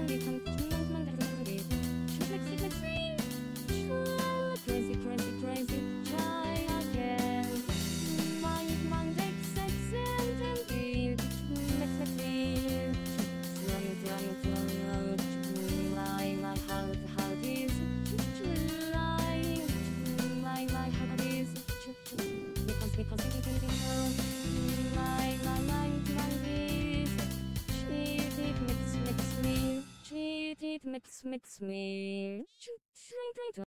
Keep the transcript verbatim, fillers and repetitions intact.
Crazy, crazy, crazy, try again. Mind, mind, excitement, and feel. Let's let's feel. Drum, drum, drum, lie, my heart, heart is. Lie, lie, my heart is. Because, because, because, lie, my mind, mind is. Cheat it, mix, mix me. Cheat it, mix, mix me.